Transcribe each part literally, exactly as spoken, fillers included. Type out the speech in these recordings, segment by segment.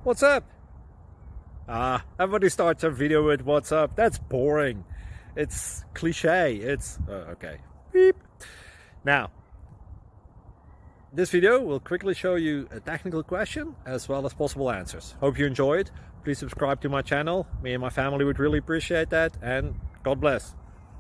What's up? Ah, everybody starts their video with what's up. That's boring. It's cliche. It's uh, okay. Beep. Now, this video will quickly show you a technical question as well as possible answers. Hope you enjoy it. Please subscribe to my channel. Me and my family would really appreciate that, and God bless.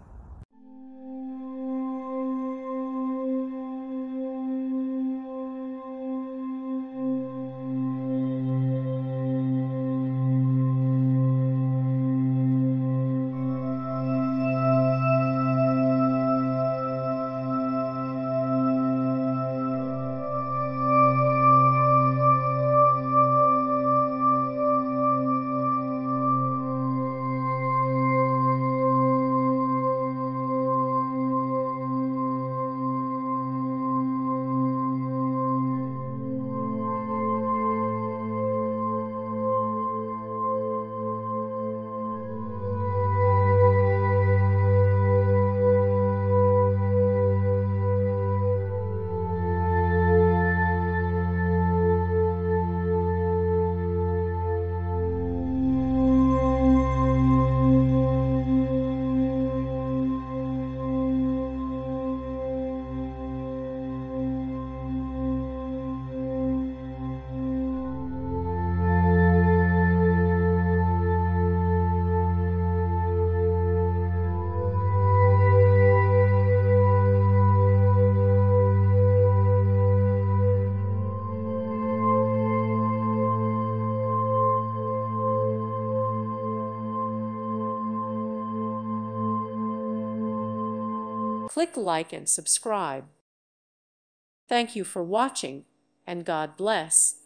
Click like and subscribe. Thank you for watching, and God bless.